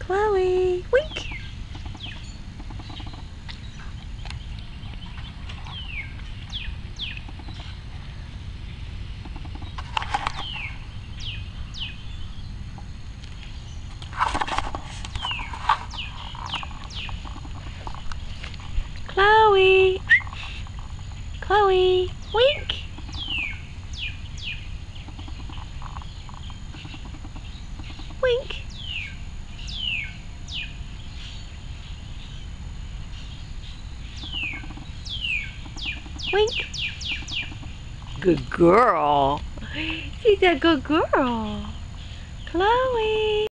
Chloe, wink. Chloe, Chloe, wink. Wink. Wink. Good girl. She's a good girl. Chloe.